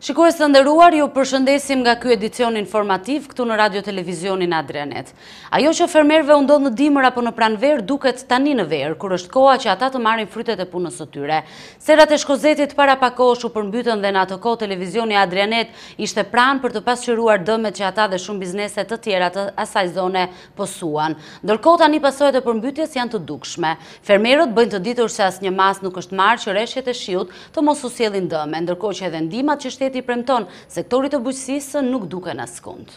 Shikues të nderuar, ju përshëndesim nga ky edicion informativ këtu në Radio Televizionin Adrianet. Ajo që fermerëve u ndodh në dimër apo në pranverë duket tani në verë, kur është koha që ata të marrin frytet e punës së tyre. Serat e Shkozetit para pak kohësh u përmbytën dhe në atë kohë Televizioni Adrianet ishte pranë për të pasqyruar dëmet që ata dhe shumë biznese të tjera të asaj zone posuan. Ndërkohë tani pasojat e përmbytjes janë të dukshme. Fermerët bëjnë të ditur se asnjë mas nuk është marrë që rreshjet e shiut të mos u sjellin dëme, ndërkohë që edhe ndihmat që shteti premton sektorit të bujqësisë nuk duken askund.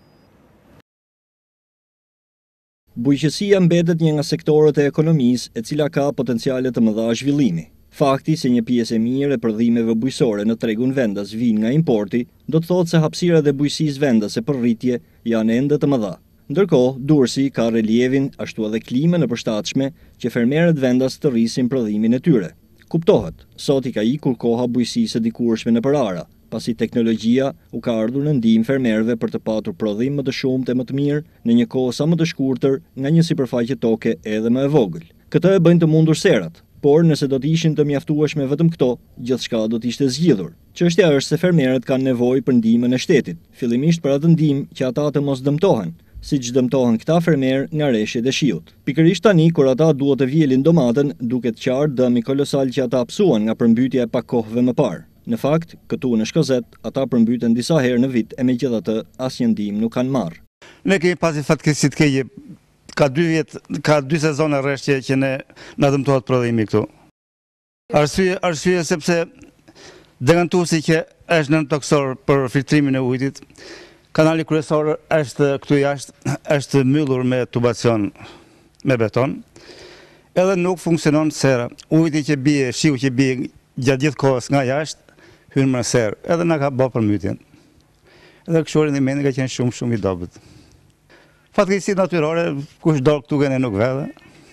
Bujqësia mbetet një nga sektorët e ekonomisë e cila ka potenciale të mëdha zhvillimi. Fakti se një pjesë e mirë e prodhimeve bujqësore në tregun vendas vijnë nga importi, do të thotë se hapësirat e bujqësisë vendase për rritje janë ende të mëdha. Ndërkohë, Durrësi ka relievin ashtu edhe klimën e përshtatshme që fermerët vendas të rrisin prodhimin e tyre. Kuptohet, sot i ka ikur koha bujqësisë së dikurshme në përara, pasi teknologjia u ka ardhur në ndihmë fermerëve për të patur prodhim më të shumtë e më të mirë në një kohë sa më të shkurtër nga një sipërfaqe toke edhe më e vogël. Këtë e bëjnë të mundur serat, por nëse do të ishin të mjaftueshme vetëm këto, gjithçka do të ishte zgjidhur. Çështja është se fermerët kanë nevojë për ndihmën e shtetit, fillimisht për atë ndihmë që ata të mos dëmtohen, siç dëmtohen këta fermerë nga rreshjet e shiut. Pikërisht tani kur ata duhet të vjelin domatën, duket qartë dëmi kolosal që ata hapsuan nga përmbytja e pak kohëve më parë. Në fakt, këtu në Shkozet, ata përmbyten disa herë në vit e megjithatë asnjë ndihmë nuk kanë marrë. Ne kemi pasi fatkeqësi të keqe. Ka 2 vjet, ka 2 sezone rreshtje që na dëmtohet prodhimi këtu. Arsye sepse degantuesi që është nën toksor për filtrimin e ujit, kanali kryesor është këtu jashtë, është mbyllur me tubacion me beton. Edhe nuk funksionon sera. Uji që bie, shiu që bie gjatë gjithë kohës nga jashtë hyn në serë, edhe na ka bërë përmbytjen. Edhe këshori ndihmeni ka qenë shumë i dobët. Fatkeqësi natyrore, kush do këtu gene nuk vete.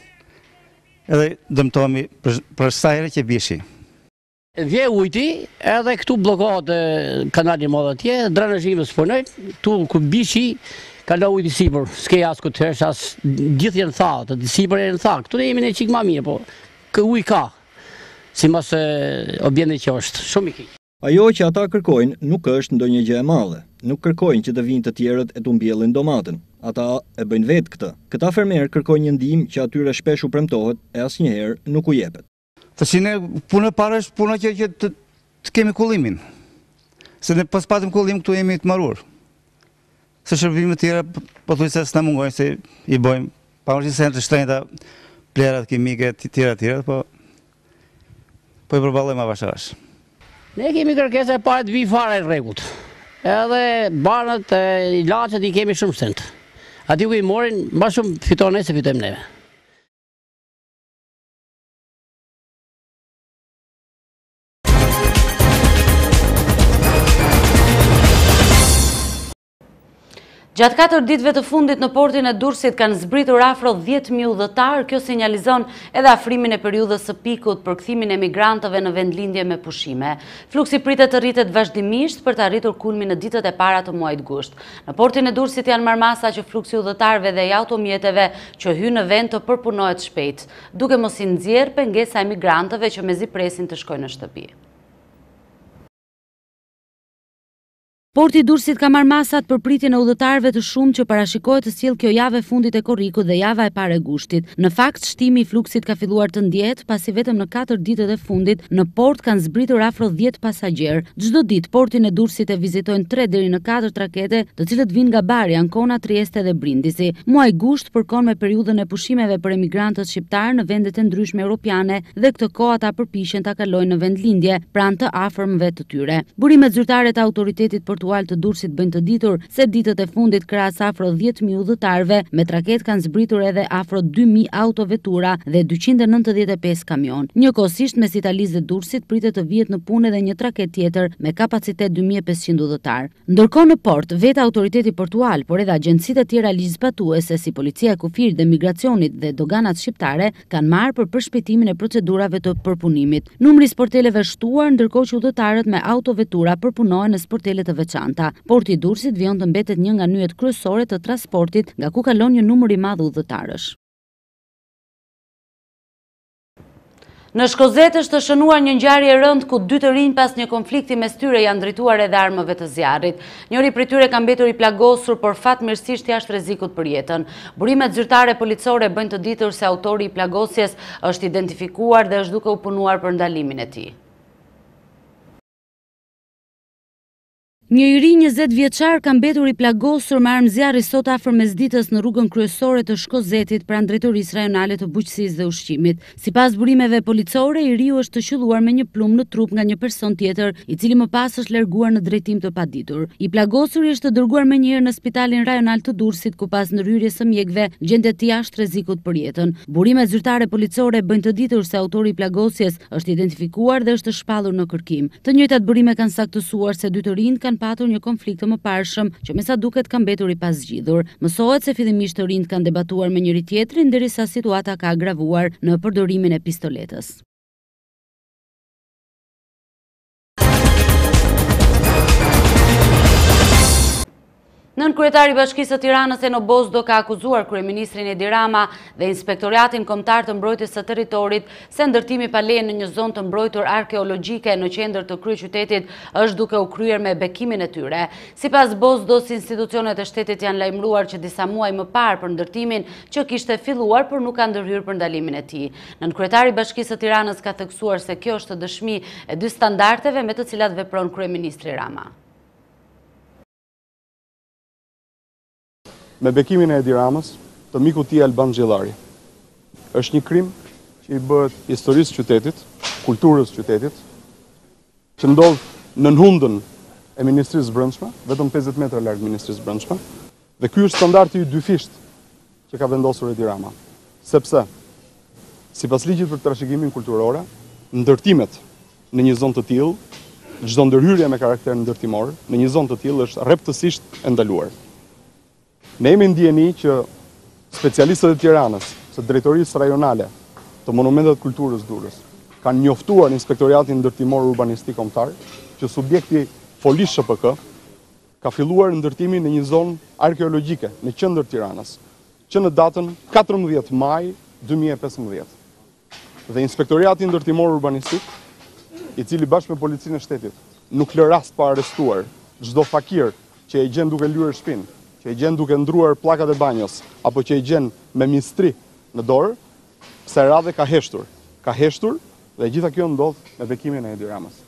Edhe dëmtohemi për sa herë që bie shi. Vje ujti, edhe këtu blokohet kanali i madh atje, drenazhimi s'punoj, tu ku bie shi, ka la ujti sipër, s'ke as ku të hesh, as gjithë janë thatë, sipër janë thatë. Këtu ne jemi në çik më mirë, po kë ujë ka. Simas objekti që është shumë i keq. Ajo që ata kërkojnë nuk është ndonjë gjë e madhe. Nuk kërkojnë që të vinë të tjerët e të mbjellin domatën. Ata e bëjnë vetë këtë. Këta fermerë kërkojnë një ndihmë që atyre shpesh u premtohet e asnjëherë nuk u jepet. Tash ne puna parë është puna që të kemi kullimin. Se ne pas patëm kullim këtu jemi të marrur. Se shërbime të tjera pothuajse s'na mungojnë se i bëjmë. Pavarësisht se janë të shtrenjta plerat kimike të tjera, po i përballojmë avash. Ne kemi kërkesa e parë të vi fare në rregullt. Edhe banët e ilaçet i kemi shumë sent. Aty ku i morin, më shumë fiton ne se fitojmë neve. Gjatë 4 ditëve të fundit në portin e Durrësit kanë zbritur afro 10.000 udhëtar, kjo sinjalizon edhe afrimin e periudhës së pikut për kthimin e migrantëve në vendlindje me pushime. Fluksi pritet të rritet vazhdimisht për të arritur kulmin në ditët e para të muajit gusht. Në portin e Durrësit janë marrë masa që fluksi udhëtarëve dhe i automjeteve që hynë në vend të përpunohet shpejt, duke mos i nxjerrë pengesa e migrantëve që mezi presin të shkojnë në shtëpi. Porti i Durrësit ka marrë masat për pritjen e udhëtarëve të shumë që parashikohet të sjellë kjo javë e fundit e korrikut dhe java e parë e gushtit. Në fakt, shtimi i fluksit ka filluar të ndjehet pasi vetëm në 4 ditët e fundit në port kanë zbritur afro 10 pasagjerë. Çdo ditë portin e Durrësit e vizitojnë 3 deri në 4 trakete, të cilët vinë nga Bari, Ancona, Trieste dhe Brindisi. Muaji gusht përkon me periudhën e pushimeve për emigrantët shqiptar në vendet e ndryshme europiane dhe këtë kohë ata përpiqen ta kalojnë në vendlindje pranë të afërmëve të tyre. Burimet zyrtare të autoritetit të Durrësit bëjnë të ditur se ditët e fundit krahas afro 10.000 udhëtarëve me traket kanë zbritur edhe afro 2.000 autovetura dhe 295 kamion. Njëkohësisht mes Italisë dhe Durrësit pritet të vihet në punë edhe një traket tjetër me kapacitet 2.500 udhëtar. Ndërkohë në port, vetë autoriteti portual, por edhe agjencitë e tjera ligjzbatuese si Policia e Kufirit dhe Migracionit dhe doganat shqiptare kanë marrë për përshpejtimin e procedurave të përpunimit. Numri i sporteleve shtuar, ndërkohë që udhëtarët me autovetura përpunohen në sportele të veçanta. Porti i Durrësit vijon të mbetet një nga nyjet kryesore të transportit, nga ku kalon një numër i madh udhëtarësh. Në Shkozet është të shënuar një ngjarje e rëndë ku 2 të rinj pas një konflikti mes tyre janë drejtuar edhe armëve të zjarrit. Njëri prej tyre ka mbetur i plagosur, por fatmirësisht jashtë rrezikut për jetën. Burimet zyrtare policore bëjnë të ditur se autori i plagosjes është identifikuar dhe është duke u punuar për ndalimin e tij. Një i ri 20 vjeçar ka mbetur i plagosur me armë zjarri sot afër mesditës në rrugën kryesore të Shkozetit pranë drejtorisë rajonale të bujqësisë dhe ushqimit. Sipas burimeve policore, i riu është të qelluar me një plumë në trup nga një person tjetër, i cili më pas është larguar në drejtim të paditur. I plagosuri është dërguar menjëherë në spitalin rajonal të Durrësit, ku pas ndërhyrjes së mjekëve gjendet jashtë rrezikut për jetën. Burimet zyrtare policore bëjnë të ditur se autori i plagosjes është identifikuar dhe është shpallur në kërkim. Të njëjtat burime kanë saktësuar se 2 të rinjt kanë patur një konflikt të mëparshëm që me sa duket ka mbetur i pazgjidhur. Mësohet se fillimisht të rinjt kanë debatuar me njëri tjetrin derisa situata ka agravuar në përdorimin e pistoletës. Nën kryetari i Bashkisë së Tiranës Eno Bozdo ka akuzuar kryeministrin Edi Rama dhe Inspektoratin Kombëtar të Mbrojtjes së Territorit se ndërtimi pa leje në një zonë të mbrojtur arkeologjike në qendër të kryeqytetit është duke u kryer me bekimin e tyre. Sipas Bozdos, institucionet e shtetit janë lajmëruar që disa muaj më parë për ndërtimin që kishte filluar, por nuk kanë ndërhyrë për ndalimin e tij. Nën kryetari i Bashkisë së Tiranës ka theksuar se kjo është dëshmi e 2 standardeve me të cilat vepron kryeministri Rama. Me bekimin e Edi Ramës, të miku tij Alban Xhellari. Është një krim që i bëhet historisë qytetit, kulturës qytetit, që ndodh në nënhundën e Ministrisë Brendshme, vetëm 50 metra larg Ministrisë Brendshme, dhe ky është standardi i dyfisht që ka vendosur Edi Rama. Sepse, sipas ligjit për trashëgimin kulturor, ndërtimet në një zonë të tillë, çdo ndërhyrje me karakter ndërtimor në një zonë të tillë është rreptësisht e ndaluar. Ne jemi ndjeni që specialistët e Tiranës, së drejtorisë rajonale të monumentet kulturës Durrës, kanë njoftuar Inspektoratin Ndërtimor Urbanistik Kombëtar që subjekti Folis SHPK ka filluar ndërtimin në një zonë arkeologjike në qendër Tiranës, që në datën 14 maj 2015. Dhe Inspektorati Ndërtimor Urbanistik, i cili bashkë me policinë e shtetit nuk lë rast pa arrestuar çdo fakir që e gjen duke lyer shtëpinë, që e gjen duke ndruar pllakat e banjos, apo që e gjen me mistri në dorë, pse radhe ka heshtur. Ka heshtur dhe gjitha kjo ndodh me bekimin e Edi Ramës.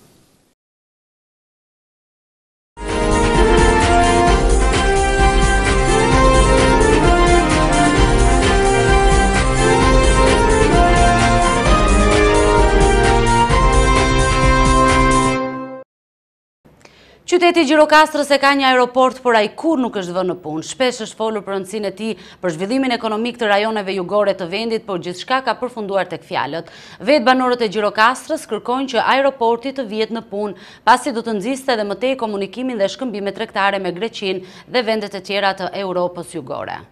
Qyteti Gjirokastrës e ka një aeroport, por ai kur nuk është vënë në punë. Shpesh është folur për rëndësinë e tij për zhvillimin ekonomik të rajoneve jugore të vendit, por gjithçka ka përfunduar tek fjalët. Vetë banorët e Gjirokastrës kërkojnë që aeroporti të vihet në punë, pasi do të nxiste edhe më tej komunikimin dhe shkëmbimet tregtare me Greqinë dhe vendet e tjera të Europës jugore.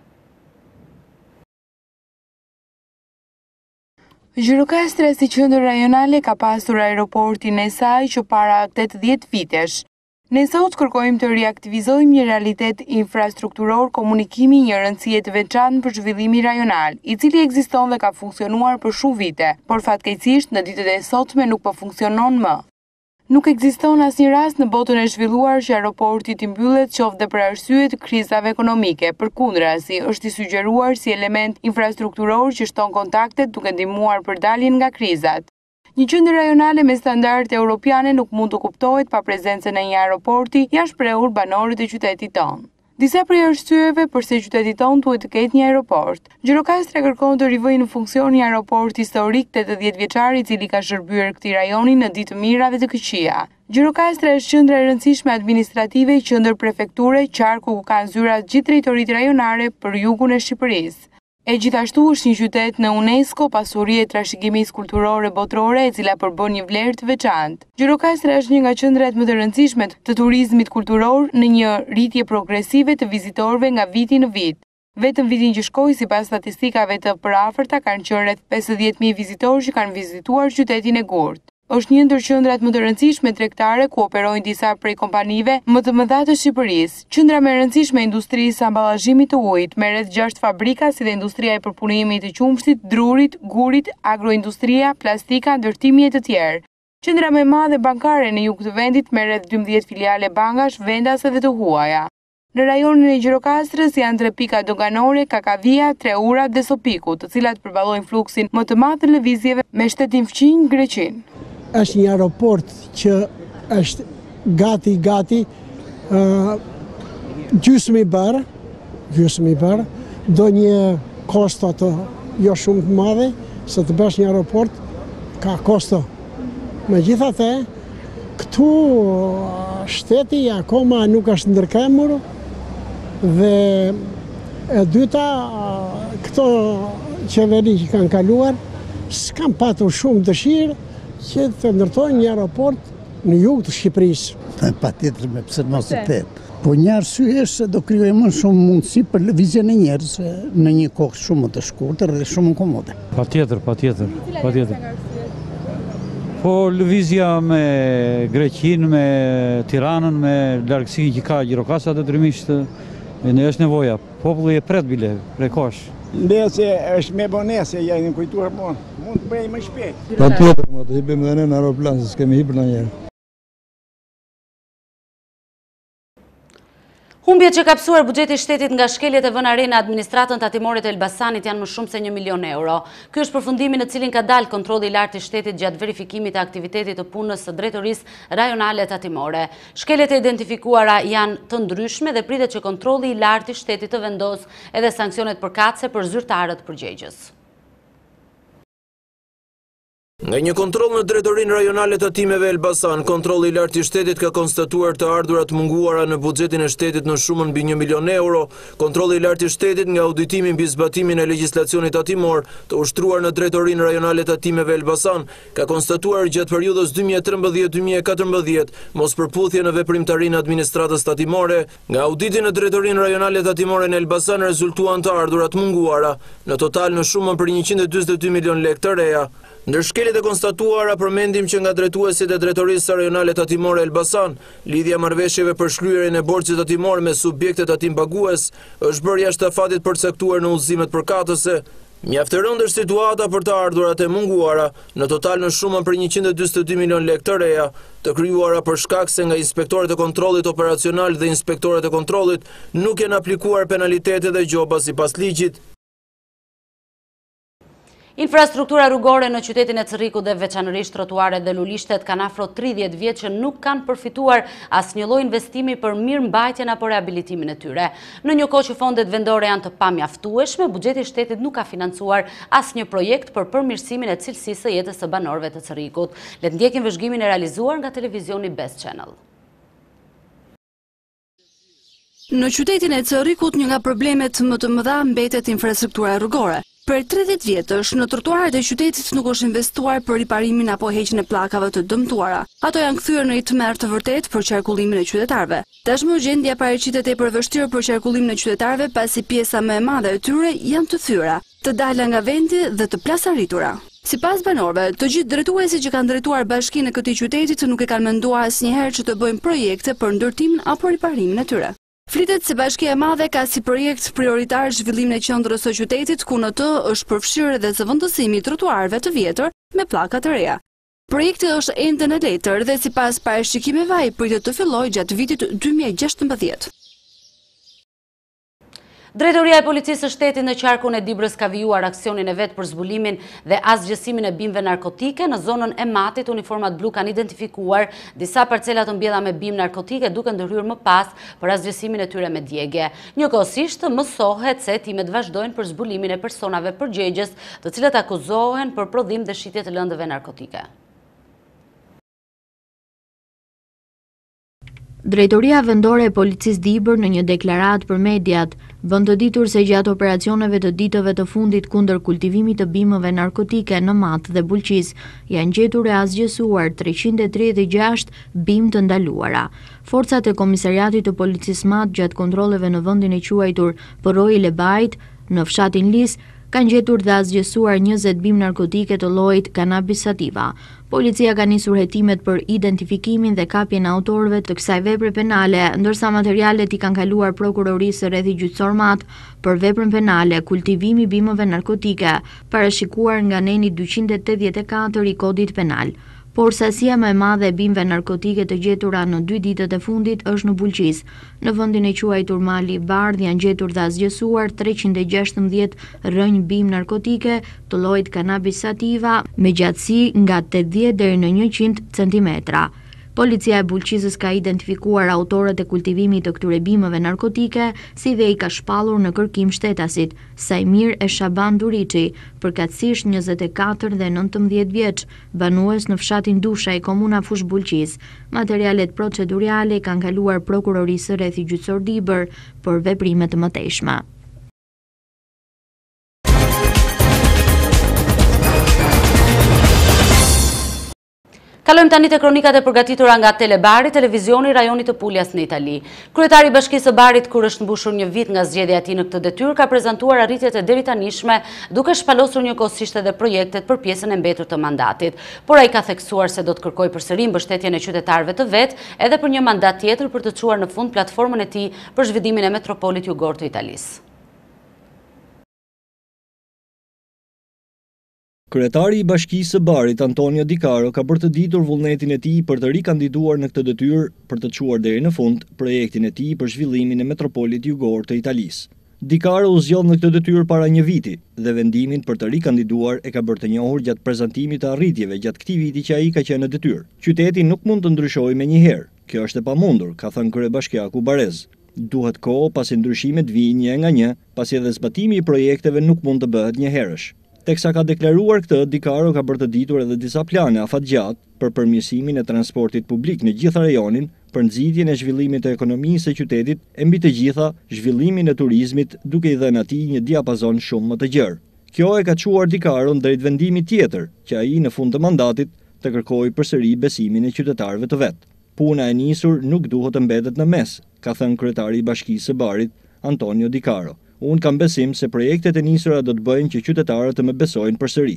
Gjirokastra si qendër rajonale ka pasur aeroportin e saj që para 80 vitesh. Ne sot kërkojmë të riaktivizojmë një realitet infrastrukturor komunikimi një rëndësie të veçantë për zhvillimi rajonal, i cili ekziston dhe ka funksionuar për shumë vite, por fatkeqësisht në ditët e sotme nuk po funksionon më. Nuk ekziston asnjë rast në botën e zhvilluar që aeroporti të mbyllet qoftë për arsye të krizave ekonomike, përkundrazi është i sugjeruar si element infrastrukturor që shton kontaktet duke ndihmuar për daljen nga krizat. Një qendër rajonale me standarde europiane nuk mund të kuptohet pa prezencën e një aeroporti jashtë shprehur banorët e qytetit tonë. Disa prej arsyeve përse qyteti tonë duhet të ketë një aeroport. Gjirokastra kërkon të rivojë në funksion një aeroport historik 80 vjeçar i cili ka shërbyer këtij rajoni në ditë të mira dhe të këqija. Gjirokastra është qendra e rëndësishme administrative, qendër prefekture, qarku ku kanë zyra gjithë drejtoritë rajonare për jugun e Shqipërisë. E gjithashtu është një qytet në UNESCO, pasuri e trashëgimisë kulturore botërore e cila përbën një vlerë të veçantë. Gjirokastra është një nga qendrat më të rëndësishme të turizmit kulturor në një rritje progresive të vizitorëve nga viti në vit. Vetëm vitin që shkoi, sipas statistikave të përafërta, kanë qenë rreth 50.000 vizitorë që kanë vizituar qytetin e Gurt. është një ndër qendrat më të rëndësishme tregtare ku operojnë disa prej kompanive më të mëdha të Shqipërisë. Qendra më e rëndësishme e industrisë amballazhimit të ujit, me rreth 6 fabrika si dhe industria e përpunimit të qumshtit, drurit, gurit, agroindustria, plastika, ndërtimi e të tjerë. Qendra më e madhe bankare në jug të vendit me rreth 12 filiale bankash, vendase dhe të huaja. Në rajonin e Gjirokastrës janë 3 pika doganore, Kakavia, Treura dhe Sopiku, të cilat përballojnë fluksin më të madh të lëvizjeve me shtetin fqinj Greqin. Është një aeroport që është gati gjysmë i bërë, do një kosto të jo shumë të madhe, se të bësh një aeroport ka kosto. Megjithatë, këtu shteti akoma nuk është ndërkemur dhe e dyta, këto qeveri që kanë kaluar s'kan patur shumë dëshirë që të ndërtojnë një aeroport në jug të Shqipërisë. Patjetër, me pse mos e them. Po një arsye është se do krijojë më shumë mundësi për lëvizjen e njerëzve në një kohë shumë më të shkurtër dhe shumë komode. Patjetër. Po lëvizja me Greqinë, me Tiranën, me largësi që ka Gjirokastra detyrimisht ne është nevoja. Populli e pret bile, prekosh. Ndese është me bonese, ja në kujtuar mund të bëj më shpejt. Patjetër, të hipim dhe në aeroplan, se s'kemi hipur ndonjëherë. Humbjet që ka psuar buxheti i shtetit nga shkeljet e vënë re në administratën tatimore të Elbasanit janë më shumë se 1 milion euro. Ky është përfundimi në cilin ka dalë kontrolli i lartë i shtetit gjatë verifikimit të aktivitetit të punës së drejtorisë rajonale tatimore. Shkeljet e identifikuara janë të ndryshme dhe pritet që kontrolli i lartë i shtetit të vendosë edhe sanksionet përkatëse për zyrtarët përgjegjës. Nga një kontroll në drejtorinë rajonale të tatimeve Elbasan, kontrolli i lartë i shtetit ka konstatuar të ardhurat munguara në buxhetin e shtetit në shumën mbi 1 milion euro. Kontrolli i lartë i shtetit nga auditimi mbi zbatimin e legjislacionit tatimor të ushtruar në drejtorinë rajonale të tatimeve Elbasan ka konstatuar gjatë periudhës 2013-2014 mos përputhje në veprimtarinë e administratës tatimore. Nga auditi në drejtorinë rajonale tatimore në Elbasan rezultuan të ardhurat munguara në total në shumën për 142 milion lekë të reja. Ndër shkeljet e konstatuara përmendim që nga drejtuesit e drejtorisë rajonale tatimore Elbasan, lidhja marrëveshjeve për shlyerjen e borxhit tatimor me subjekte tatim pagues është bërë jashtë afatit përcaktuar në udhëzimet përkatëse. Mjaft e rëndë është situata për të ardhurat e munguara, në total në shumën për 142 milion lekë të reja, të krijuara për shkak se nga inspektorët e kontrollit operacional dhe inspektorët e kontrollit nuk janë aplikuar penalitete dhe gjoba sipas ligjit. Infrastruktura rrugore në qytetin e Cërrikut dhe veçanërisht trotuaret dhe lulishtet kanë afro 30 vjet që nuk kanë përfituar asnjë lloj investimi për mirëmbajtjen apo rehabilitimin e tyre. Në një kohë që fondet vendore janë të pamjaftueshme, buxheti i shtetit nuk ka financuar asnjë projekt për përmirësimin e cilësisë së jetës së banorëve të Cërrikut. Le të ndjekim vëzhgimin e realizuar nga televizioni Best Channel. Në qytetin e Cërrikut një nga problemet më të mëdha mbetet infrastruktura rrugore. Për 30 vjetësh, në trotuaret e qytetit nuk është investuar për riparimin apo heqjen e pllakave të dëmtuara. Ato janë kthyer në një tmerr të vërtet për qarkullimin e qytetarëve. Tashmë gjendja paraqitet tepër vështirë për qarkullimin e qytetarëve pasi pjesa më e madhe e tyre janë të thyera, të dala nga vendi dhe të plasaritura. Sipas banorëve, të gjithë drejtuesit që kanë drejtuar bashkinë e këtij qytetit nuk e kanë menduar asnjëherë që të bëjnë projekte për ndërtimin apo riparimin e tyre. Flitet se Bashkia e Madhe ka si projekt prioritar zhvillimin e qendrës së qytetit, ku në të është përfshirë edhe zëvendësimi i trotuarëve të vjetër me pllaka të reja. Projekti është ende në letër dhe sipas parashikimeve ai pritet të fillojë gjatë vitit 2016. Drejtoria e Policisë së Shtetit në qarkun e Dibrës ka vijuar aksionin e vet për zbulimin dhe asgjësimin e bimëve narkotike. Në zonën e Matit, uniformat blu kanë identifikuar disa parcela të mbjella me bimë narkotike, duke ndërhyrë më pas për asgjësimin e tyre me djegje. Njëkohësisht mësohet se hetimet vazhdojnë për zbulimin e personave përgjegjës, të cilët akuzohen për prodhim dhe shitje të lëndëve narkotike. Drejtoria vendore e Policisë Dibër në një deklaratë për mediat vën të ditur se gjatë operacioneve të ditëve të fundit kundër kultivimit të bimëve narkotike në Mat dhe Bulqis janë gjetur e asgjësuar 336 bimë të ndaluara. Forcat e Komisariatit të Policisë Mat gjatë kontrolleve në vendin e quajtur Poroi Lebajt në fshatin Lis kanë gjetur dhe asgjësuar 20 bimë narkotike të llojit cannabis sativa. Policia ka nisur hetimet për identifikimin dhe kapjen e autorëve të kësaj vepre penale, ndërsa materialet i kanë kaluar prokurorisë së rrethit gjyqësor Mat për veprën penale kultivimi bimëve narkotike, parashikuar nga neni 284 i Kodit Penal. Por sasia më e madhe e bimëve narkotike të gjetura në 2 ditët e fundit është në Bulqis. Në vendin e quajtur Mali i Bardh janë gjetur dhe asgjësuar 316 rrënjë bimë narkotike të llojit cannabis sativa me gjatësi nga 80 deri në 100 cm. Policia e Bulqisës ka identifikuar autorët e kultivimit të këtyre bimëve narkotike, si dhe i ka shpallur në kërkim shtetasit, Sajmir e Shaban Duriçi, përkatësisht 24 dhe 19 vjeç, banues në fshatin Dushaj, komuna Fush Bulqis. Materialet procedurale kanë kaluar prokurorisë së rrethit gjyqësor Dibër për veprime të mëtejshme. Kalojmë tani te kronikat e përgatitura nga Telebari, televizioni i rajonit të Puljas në Itali. Kryetari i Bashkisë së Barit, kur është mbushur një vit nga zgjedhja e tij në këtë detyrë, ka prezantuar arritjet e deri tanishme, duke shpalosur njëkohësisht edhe projektet për pjesën e mbetur të mandatit. Por ai ka theksuar se do të kërkojë përsëri mbështetjen e qytetarëve të vet, edhe për një mandat tjetër për të çuar në fund platformën e tij për zhvillimin e metropolit jugor të Italisë. Kryetari i Bashkisë së Barit, Antonio Di Caro, ka bërë të ditur vullnetin e tij për të rikandiduar në këtë detyrë për të çuar deri në fund projektin e tij për zhvillimin e metropolit jugor të Italisë. Di Caro u zgjodh në këtë detyrë para një viti dhe vendimin për të rikandiduar e ka bërë të njohur gjatë prezantimit të arritjeve gjatë këtij viti që ai ka qenë në detyrë. Qyteti nuk mund të ndryshojë menjëherë. Kjo është e pamundur, ka thënë kryebashkiaku Barez. Duhet kohë pasi ndryshimet vijnë një nga një, pasi edhe zbatimi i projekteve nuk mund të bëhet njëherësh. Teksa ka deklaruar këtë, Di Caro ka bërë të ditur edhe disa plane afatgjatë për përmirësimin e transportit publik në gjithë rajonin, për nxitjen e zhvillimit të ekonomisë së qytetit e mbi të gjitha zhvillimin e turizmit, duke i dhënë atij një diapazon shumë më të gjerë. Kjo e ka çuar Di Caro drejt vendimit tjetër, që ai në fund të mandatit të kërkojë përsëri besimin e qytetarëve të vet. Puna e nisur nuk duhet të mbetet në mes, ka thënë kryetari i Bashkisë së Barit, Antonio Di Caro. Unë kam besim se projektet e nisura do të bëjnë që qytetarët të më besojnë përsëri.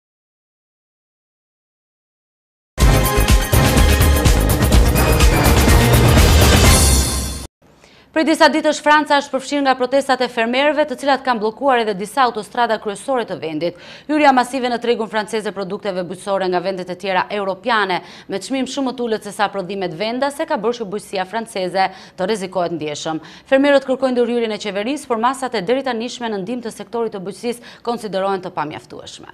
Prej disa ditësh Franca është përfshirë nga protestat e fermerëve, të cilat kanë bllokuar edhe disa autostrada kryesore të vendit. Hyrja masive në tregun franceze produkteve bujqësore nga vendet e tjera europiane me çmim shumë të ulët se sa prodhimet vendase ka bërë që bujqësia franceze të rrezikohet ndjeshëm. Fermerët kërkojnë ndërhyrjen e qeverisë, por masat e deri tanishme në ndihmë të sektorit të bujqësisë konsiderohen të pamjaftueshme.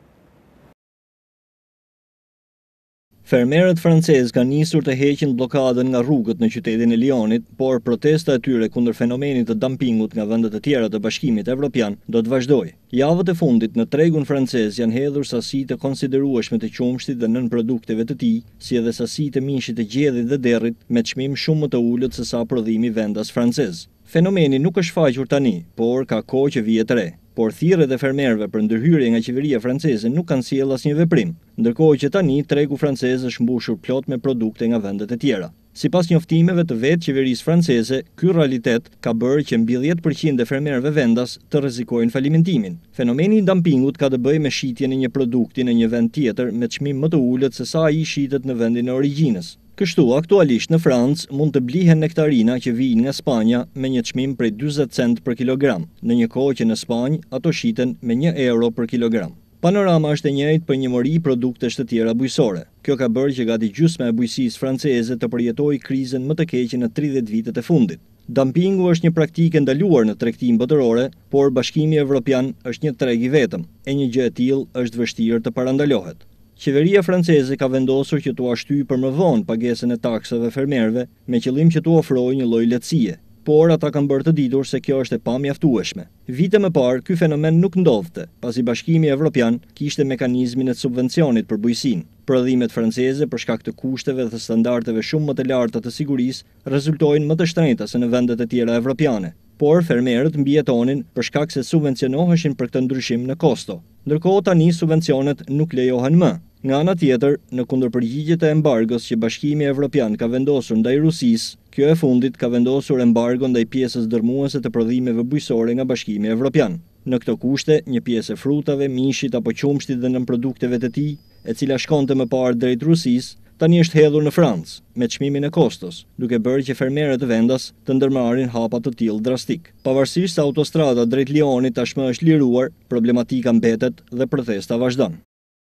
Fermerët francezë kanë nisur të heqin blokadën nga rrugët në qytetin e Lyonit, por protesta e tyre kundër fenomenit të dumpingut nga vendet e tjera të Bashkimit Evropian do të vazhdojë. Javët e fundit në tregun francez janë hedhur sasi të konsiderueshme të qumshtit dhe nën produkteve të tij, si edhe sasi të mishit të gjedhit dhe derrit me çmim shumë më të ulët se sa prodhimi vendas francez. Fenomeni nuk është faqur tani, por ka kohë që vihet re. Por thirrjet e fermerëve për ndërhyrje nga qeveria franceze nuk kanë sjellë asnjë veprim, ndërkohë që tani tregu francez është mbushur plot me produkte nga vendet e tjera. Sipas njoftimeve të vetë qeverisë franceze, ky realitet ka bërë që mbi 10% e fermerëve vendas të rrezikojnë falimentimin. Fenomeni i dumpingut ka të bëjë me shitjen e një produkti në një vend tjetër me çmim më të ulët se sa ai shitet në vendin e origjinës. Kështu, aktualisht në Francë mund të blihen nektarina që vijnë nga Spanja me një çmim prej 40 cent për kilogram, në një kohë që në Spanjë ato shiten me 1 euro për kilogram. Panorama është e njëjtë për një mori produktesh të tjera bujqësore. Kjo ka bërë që gati gjysma e bujqësisë franceze të përjetojë krizën më të keqe në 30 vitet e fundit. Dumpingu është një praktikë ndaluar në tregtinë botërore, por Bashkimi Evropian është një treg i vetëm, e një gjë e tillë është vështirë të parandalohet. Qeveria franceze ka vendosur që t'u ashtyjë për më vonë pagesën e taksave fermerëve me qëllim që t'u ofrojë një lloj lehtësie, por ata kanë bërë të ditur se kjo është e pamjaftueshme. Vite më parë, ky fenomen nuk ndodhte, pasi Bashkimi Evropian kishte mekanizmin e subvencionit për bujqësinë. Prodhimet franceze për shkak të kushteve dhe standardeve shumë më të larta të sigurisë rezultojnë më të shtrenjta se në vendet e tjera evropiane. Por fermerët mbijetonin për shkak se subvencionoheshin për këtë ndryshim në kosto. Ndërkohë tani subvencionet nuk lejohen më. Nga ana tjetër, në kundërpërgjigje të embargos që Bashkimi Evropian ka vendosur ndaj Rusisë, kjo e fundit ka vendosur embargo ndaj pjesës dërmuese të prodhimeve bujqësore nga Bashkimi Evropian. Në këto kushte, një pjesë e frutave, mishit apo qumshtit dhe nën produkteve të tij, e cila shkonte më parë drejt Rusisë, tani është hedhur në Francë, me çmimin e kostos, duke bërë që fermerët e vendas të ndërmarrin hapa të tillë drastik. Pavarësisht se autostrada drejt Lionit tashmë është liruar, problematika mbetet dhe protesta vazhdon.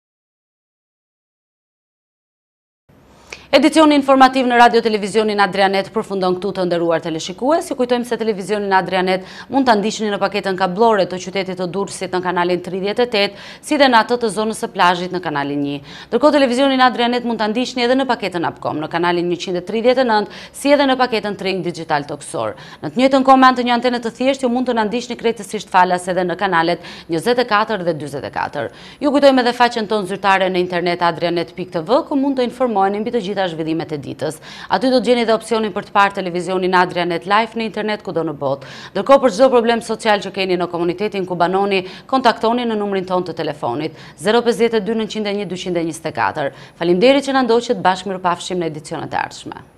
Edicioni informativ në radio televizionin Adrianet përfundon këtu, të nderuar teleshikues. Ju kujtojmë se televizionin Adrianet mund ta ndiqni në paketën kablore të qytetit të Durrësit në kanalin 38, si dhe në atë të zonës së plazhit në kanalin 1. Ndërkohë televizionin Adrianet mund ta ndiqni edhe në paketën Upcom në kanalin 139, si edhe në paketën Tring Digital Toksor. Në të njëjtën kohë me anë të një antene të thjeshtë, ju mund të na ndiqni krejtësisht falas edhe në kanalet 24 dhe 44. Ju kujtojmë edhe faqen tonë zyrtare në internet adrianet.tv, ku mund të informoheni mbi të gjitha zhvillimet e ditës. Aty do të gjeni edhe opsionin për të parë televizionin Adrianet Live në internet kudo në botë. Ndërkohë, për çdo problem social që keni në komunitetin ku banoni, kontaktoni në numrin tonë të telefonit 052 901 224. Faleminderit që na ndoqët, bashkë mirupafshim në edicionet e ardhshme.